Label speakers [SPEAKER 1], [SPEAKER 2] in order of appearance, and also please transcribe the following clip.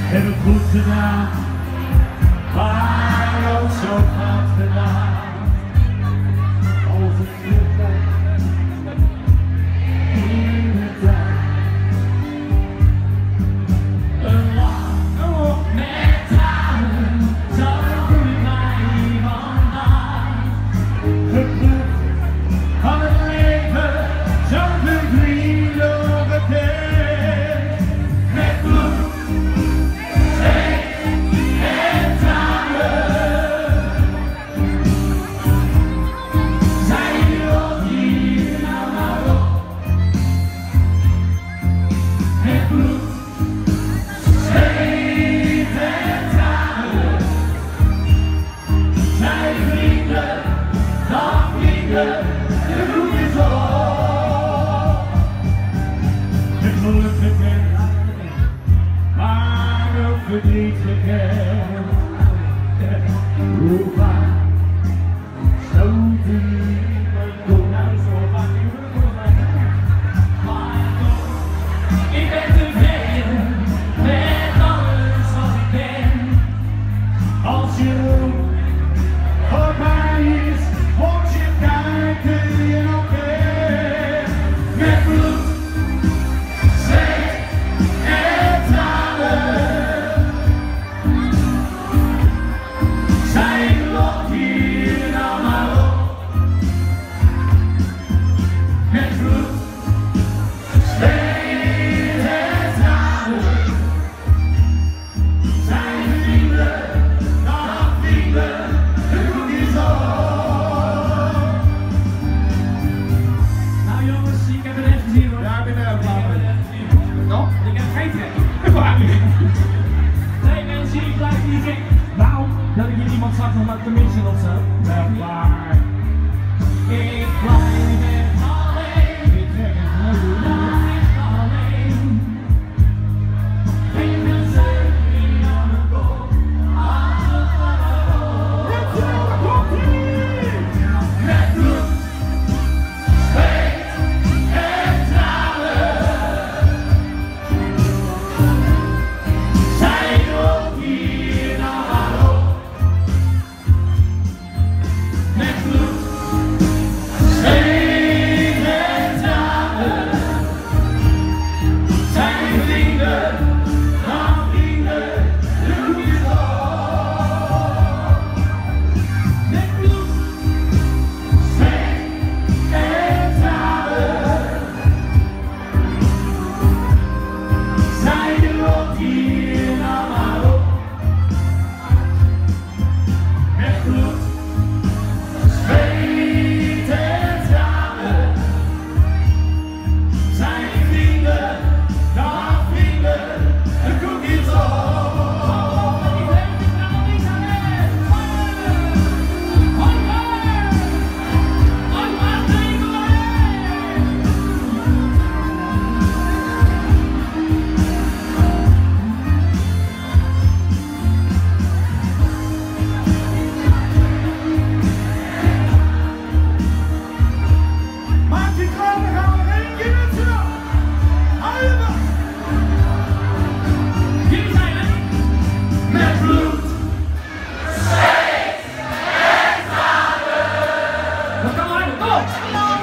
[SPEAKER 1] heb het goed gedaan, maar ook zo fout gedaan. Als ik in de tijd een lang op met tranen, zo voel ik mij vandaag. Geproefd van het leven, zo verdrietig bekend. Met bloed, zweet en tranen. Zijn jullie hier nou maar op? Met bloed, zweet en tranen. Zijn vrienden, dag vrienden, de groep is op. Het geluk gekend, maar ook verdriet gekend. Hoe vaak stoot iemand door? Nou, zo vaak niet voor mij. Maar toch, ik ben tevreden met alles wat ik ben. Als je voorbij is, moet je kijken je nog weer. Met bloed, zweet en tranen. Zijn lot hier nou maar op. Met bloed, zweet en tranen. Zijn vrienden, dag vrienden, de groep is op. Nou jongens, ik heb het echt gezien hoor. Ja, ik ben er ook klaar mee. Nog? Ik heb geen trek. Waar niet? Nee mensen, ik blijf niet gek. Nou, dat ik hier iemand straks nog laat te missen of zo. Ja, maar ik blijf echt alleen. Ik trek het nooit doen. Blijf alleen. Geen mensen die aan de kop. Met bloed, zweet en tranen. Zijn ook hier nou maar op. Met bloed, zweet en tranen. Zijn vrienden, dan vrienden, de groep is op. Met bloed, zweet en tranen. Zijn er ook hier nou maar op. Met bloed, zweet en tranen. Zijn vrienden, dan vrienden, de koek is op. Ik denk dat ik nog niet aan heb. Maak je klaar, we gaan nog één keer met z'n allen. Allemaal. Jullie zijn er. Met bloed, zweet en tranen. Dat kan harder, kom op.